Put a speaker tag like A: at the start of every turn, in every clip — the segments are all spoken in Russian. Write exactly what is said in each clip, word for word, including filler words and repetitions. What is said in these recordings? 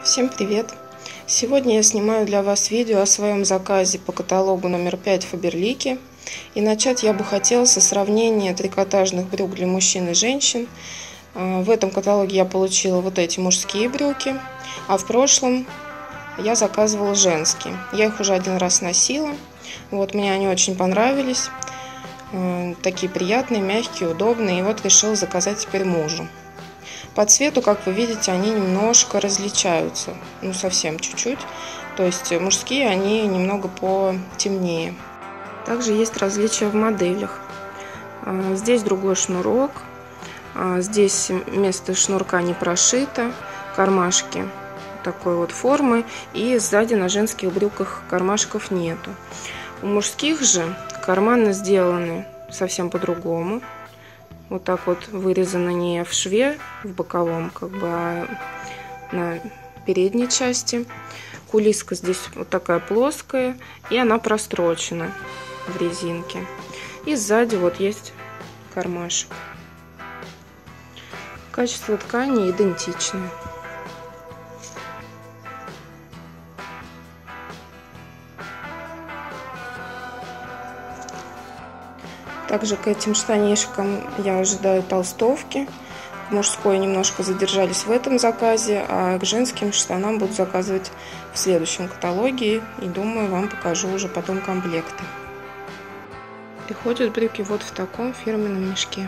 A: Всем привет! Сегодня я снимаю для вас видео о своем заказе по каталогу номер пять Фаберлики. И начать я бы хотела со сравнения трикотажных брюк для мужчин и женщин. В этом каталоге я получила вот эти мужские брюки, а в прошлом я заказывала женские. Я их уже один раз носила. Вот, мне они очень понравились. Такие приятные, мягкие, удобные. И вот решила заказать теперь мужу. По цвету, как вы видите, они немножко различаются, ну совсем чуть-чуть. То есть мужские, они немного потемнее. Также есть различия в моделях. Здесь другой шнурок, здесь место шнурка не прошито, кармашки такой вот формы, и сзади на женских брюках кармашков нету. У мужских же карманы сделаны совсем по-другому. Вот так вот вырезано не в шве, в боковом, как бы, а на передней части. Кулиска здесь вот такая плоская, и она прострочена в резинке. И сзади вот есть кармашек. Качество ткани идентичное. Также к этим штанишкам я ожидаю толстовки. Мужской немножко задержались в этом заказе, а к женским штанам буду заказывать в следующем каталоге. И думаю, вам покажу уже потом комплекты. Приходят брюки вот в таком фирменном мешке.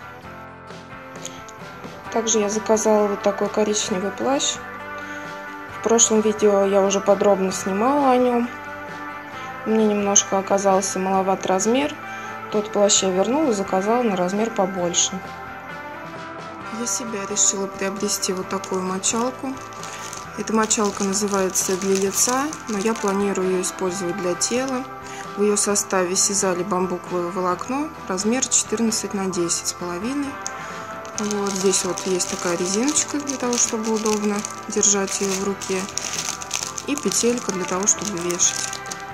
A: Также я заказала вот такой коричневый плащ. В прошлом видео я уже подробно снимала о нем. Мне немножко оказался маловат размер. Тот плащ я вернула и заказала на размер побольше. Для себя решила приобрести вот такую мочалку. Эта мочалка называется для лица, но я планирую ее использовать для тела. В ее составе сизали бамбуковое волокно, размер четырнадцать на десять с половиной. Вот здесь вот есть такая резиночка для того, чтобы удобно держать ее в руке, и петелька для того, чтобы вешать.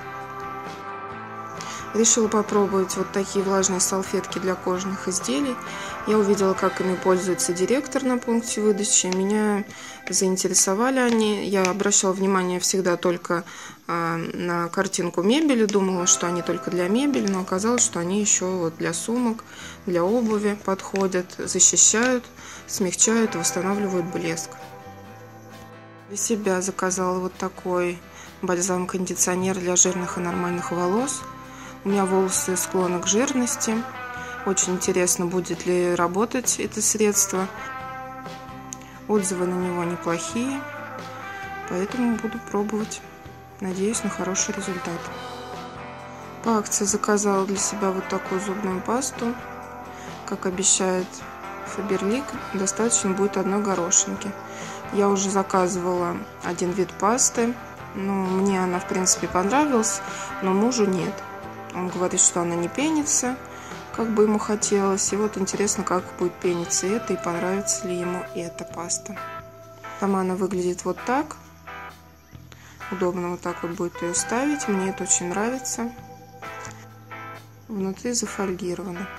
A: Решила попробовать вот такие влажные салфетки для кожаных изделий. Я увидела, как ими пользуется директор на пункте выдачи. Меня заинтересовали они. Я обращала внимание всегда только а, на картинку мебели. Думала, что они только для мебели, но оказалось, что они еще вот для сумок, для обуви подходят, защищают, смягчают и восстанавливают блеск. Для себя заказала вот такой бальзам-кондиционер для жирных и нормальных волос. У меня волосы склонны к жирности. Очень интересно, будет ли работать это средство. Отзывы на него неплохие, поэтому буду пробовать. Надеюсь на хороший результат. По акции заказала для себя вот такую зубную пасту. Как обещает Фаберлик, достаточно будет одной горошинки. Я уже заказывала один вид пасты. Ну, мне она, в принципе, понравилась, но мужу нет. Он говорит, что она не пенится, как бы ему хотелось. И вот интересно, как будет пениться это, и понравится ли ему эта паста. Сама она выглядит вот так. Удобно вот так вот будет ее ставить. Мне это очень нравится. Внутри зафольгировано.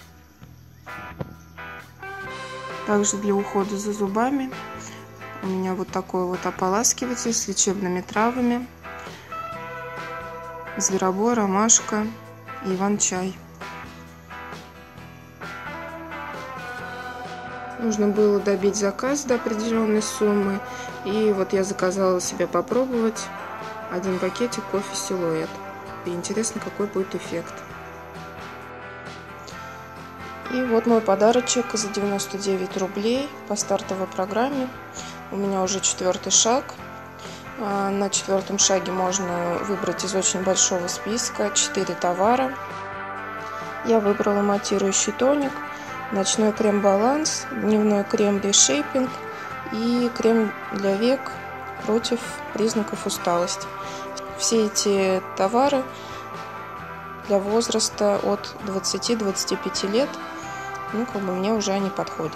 A: Также для ухода за зубами у меня вот такой вот ополаскиватель с лечебными травами. Зверобой, ромашка и иван-чай. Нужно было добить заказ до определенной суммы. И вот я заказала себе попробовать один пакетик кофе силуэт. И интересно, какой будет эффект. И вот мой подарочек за девяносто девять рублей по стартовой программе. У меня уже четвертый шаг. На четвертом шаге можно выбрать из очень большого списка четыре товара. Я выбрала матирующий тоник, ночной крем баланс, дневной крем решейпинг и крем для век против признаков усталости. Все эти товары для возраста от двадцати до двадцати пяти лет, ну как бы мне уже они подходят.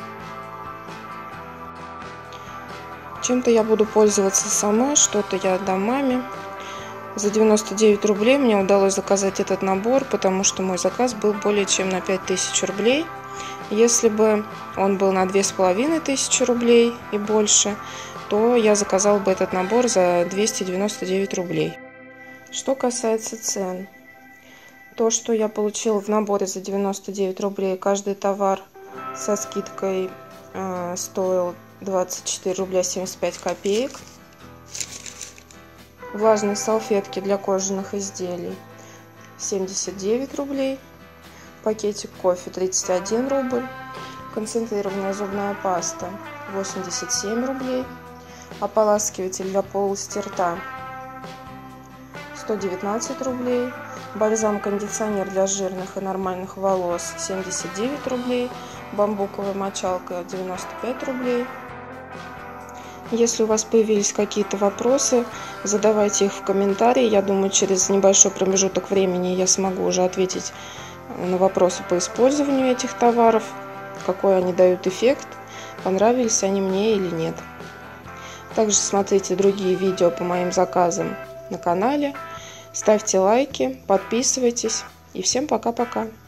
A: Чем-то я буду пользоваться сама, что-то я отдам маме. За девяносто девять рублей мне удалось заказать этот набор, потому что мой заказ был более чем на пять тысяч рублей. Если бы он был на две с половиной тысячи рублей и больше, то я заказала бы этот набор за двести девяносто девять рублей. Что касается цен, то, что я получила в наборе за девяносто девять рублей, каждый товар со скидкой э, стоил двадцать четыре рубля семьдесят пять копеек. Влажные салфетки для кожаных изделий семьдесят девять рублей. Пакетик кофе тридцать один рубль. Концентрированная зубная паста восемьдесят семь рублей. Ополаскиватель для полости рта сто девятнадцать рублей. Бальзам-кондиционер для жирных и нормальных волос семьдесят девять рублей. Бамбуковая мочалка девяносто пять рублей. Если у вас появились какие-то вопросы, задавайте их в комментарии. Я думаю, через небольшой промежуток времени я смогу уже ответить на вопросы по использованию этих товаров, какой они дают эффект, понравились они мне или нет. Также смотрите другие видео по моим заказам на канале. Ставьте лайки, подписывайтесь. И всем пока-пока.